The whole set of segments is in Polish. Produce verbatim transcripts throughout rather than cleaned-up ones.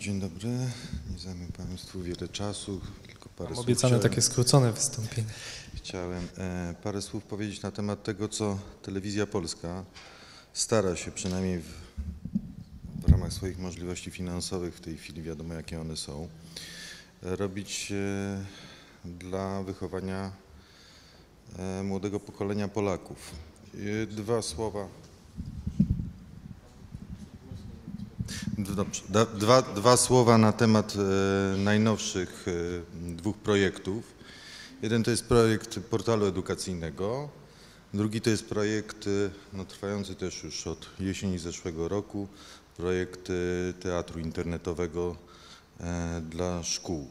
Dzień dobry, nie zajmę Państwu wiele czasu, tylko parę Mam słów. obiecane Chciałem, takie skrócone wystąpienie. chciałem e, parę słów powiedzieć na temat tego, co Telewizja Polska stara się przynajmniej w, w ramach swoich możliwości finansowych, w tej chwili wiadomo jakie one są, e, robić e, dla wychowania e, młodego pokolenia Polaków. E, dwa słowa. Dobrze. Dwa, dwa słowa na temat e, najnowszych e, dwóch projektów. Jeden to jest projekt portalu edukacyjnego, drugi to jest projekt e, no, trwający też już od jesieni zeszłego roku, projekt e, teatru internetowego e, dla szkół.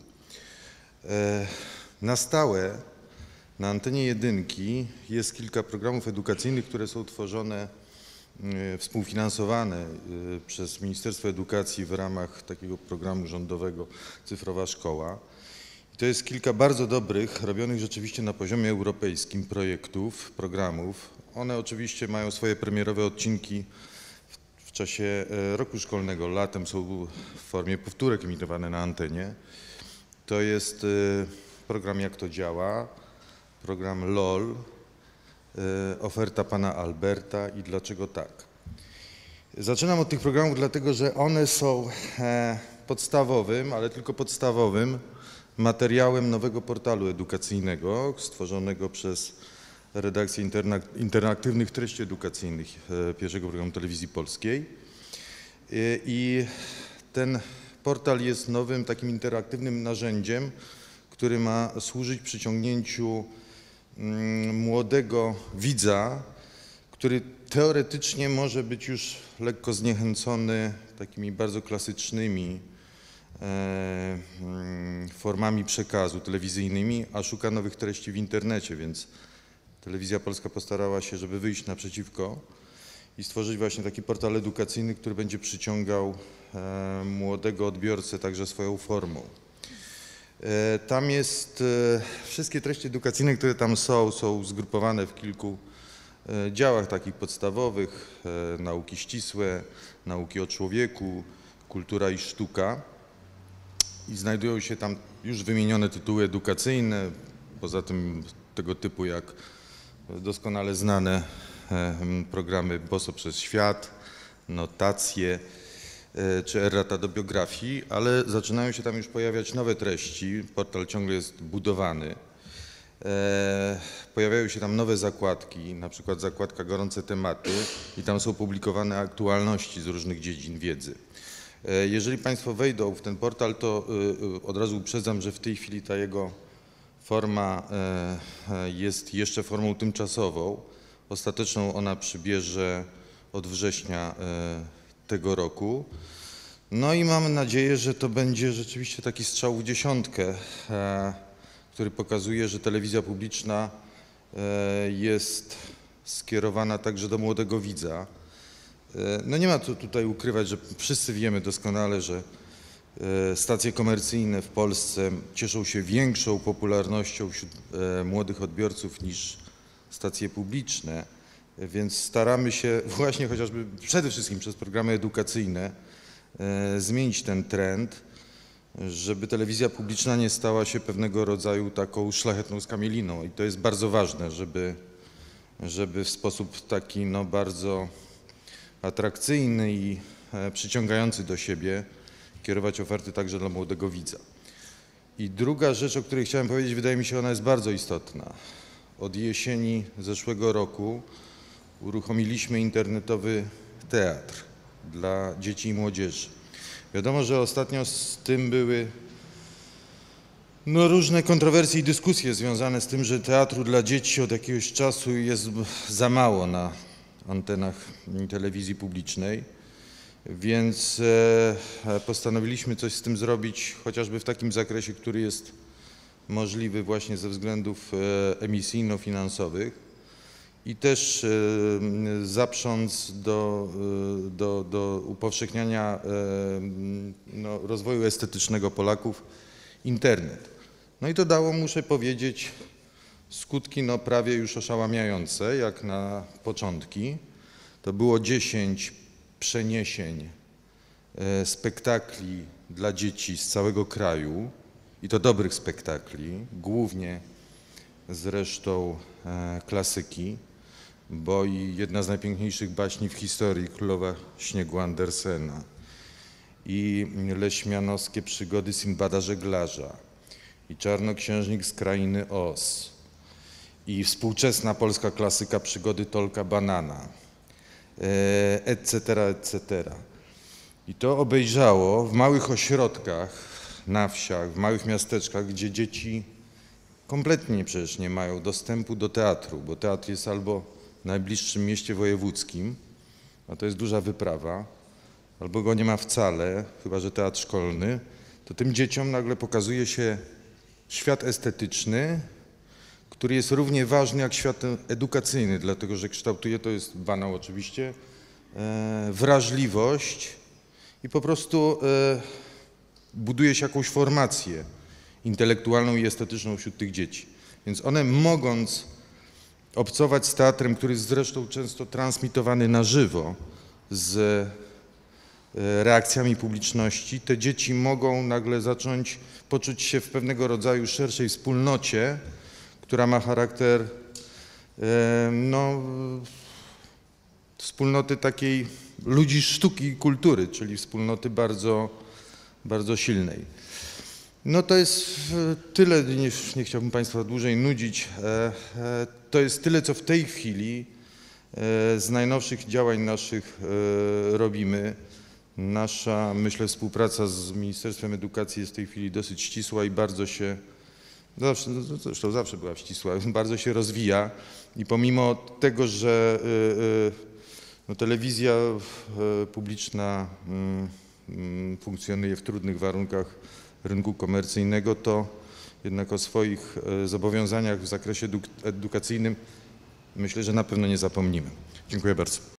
E, na stałe na antenie jedynki jest kilka programów edukacyjnych, które są tworzone współfinansowane przez Ministerstwo Edukacji w ramach takiego programu rządowego Cyfrowa Szkoła. I to jest kilka bardzo dobrych, robionych rzeczywiście na poziomie europejskim projektów, programów. One oczywiście mają swoje premierowe odcinki w, w czasie roku szkolnego. Latem są w formie powtórek emitowane na antenie. To jest program Jak to działa, program L O L, oferta pana Alberta i Dlaczego tak. Zaczynam od tych programów dlatego, że one są podstawowym, ale tylko podstawowym materiałem nowego portalu edukacyjnego stworzonego przez redakcję interaktywnych treści edukacyjnych pierwszego programu Telewizji Polskiej. I ten portal jest nowym takim interaktywnym narzędziem, który ma służyć przyciągnięciu młodego widza, który teoretycznie może być już lekko zniechęcony takimi bardzo klasycznymi e, formami przekazu telewizyjnymi, a szuka nowych treści w internecie, więc Telewizja Polska postarała się, żeby wyjść naprzeciwko i stworzyć właśnie taki portal edukacyjny, który będzie przyciągał e, młodego odbiorcę także swoją formą. Tam jest, wszystkie treści edukacyjne, które tam są, są zgrupowane w kilku działach takich podstawowych, nauki ścisłe, nauki o człowieku, kultura i sztuka. I znajdują się tam już wymienione tytuły edukacyjne, poza tym tego typu jak doskonale znane programy Boso przez świat, Notacje, czy errata do biografii, ale zaczynają się tam już pojawiać nowe treści, portal ciągle jest budowany. Pojawiają się tam nowe zakładki, na przykład zakładka Gorące tematy i tam są publikowane aktualności z różnych dziedzin wiedzy. Jeżeli Państwo wejdą w ten portal, to od razu uprzedzam, że w tej chwili ta jego forma jest jeszcze formą tymczasową. Ostateczną ona przybierze od września tego roku. No i mamy nadzieję, że to będzie rzeczywiście taki strzał w dziesiątkę, e, który pokazuje, że telewizja publiczna e, jest skierowana także do młodego widza. E, no nie ma co tutaj ukrywać, że wszyscy wiemy doskonale, że e, stacje komercyjne w Polsce cieszą się większą popularnością wśród e, młodych odbiorców niż stacje publiczne. Więc staramy się właśnie chociażby przede wszystkim przez programy edukacyjne e, zmienić ten trend, żeby telewizja publiczna nie stała się pewnego rodzaju taką szlachetną skamieliną. I to jest bardzo ważne, żeby, żeby w sposób taki no, bardzo atrakcyjny i e, przyciągający do siebie kierować oferty także dla młodego widza. I druga rzecz, o której chciałem powiedzieć, wydaje mi się, ona jest bardzo istotna. Od jesieni zeszłego roku uruchomiliśmy internetowy teatr dla dzieci i młodzieży. Wiadomo, że ostatnio z tym były no, różne kontrowersje i dyskusje związane z tym, że teatru dla dzieci od jakiegoś czasu jest za mało na antenach telewizji publicznej, więc e, postanowiliśmy coś z tym zrobić, chociażby w takim zakresie, który jest możliwy właśnie ze względów e, emisyjno-finansowych. I też e, zaprząc do, e, do, do upowszechniania e, no, rozwoju estetycznego Polaków internet. No i to dało, muszę powiedzieć, skutki no, prawie już oszałamiające, jak na początki. To było dziesięć przeniesień e, spektakli dla dzieci z całego kraju i to dobrych spektakli, głównie zresztą e, klasyki, bo i jedna z najpiękniejszych baśni w historii, Królowa Śniegu Andersena, i leśmianowskie przygody Sinbada Żeglarza, i Czarnoksiężnik z Krainy Oz, i współczesna polska klasyka Przygody Tolka Banana, et cetera, et cetera. I to obejrzało w małych ośrodkach, na wsiach, w małych miasteczkach, gdzie dzieci kompletnie przecież nie mają dostępu do teatru, bo teatr jest albo w najbliższym mieście wojewódzkim, a to jest duża wyprawa, albo go nie ma wcale, chyba że teatr szkolny, to tym dzieciom nagle pokazuje się świat estetyczny, który jest równie ważny jak świat edukacyjny, dlatego że kształtuje, to jest banał oczywiście, e, wrażliwość i po prostu e, buduje się jakąś formację intelektualną i estetyczną wśród tych dzieci. Więc one, mogąc obcować z teatrem, który jest zresztą często transmitowany na żywo z reakcjami publiczności, te dzieci mogą nagle zacząć poczuć się w pewnego rodzaju szerszej wspólnocie, która ma charakter no, wspólnoty takiej ludzi sztuki i kultury, czyli wspólnoty bardzo, bardzo silnej. No to jest tyle, nie, nie chciałbym Państwa dłużej nudzić, to jest tyle, co w tej chwili z najnowszych działań naszych robimy. Nasza, myślę, współpraca z Ministerstwem Edukacji jest w tej chwili dosyć ścisła i bardzo się, zawsze, zresztą zawsze była ścisła, bardzo się rozwija i pomimo tego, że no, telewizja publiczna funkcjonuje w trudnych warunkach rynku komercyjnego, to jednak o swoich zobowiązaniach w zakresie edukacyjnym myślę, że na pewno nie zapomnimy. Dziękuję bardzo.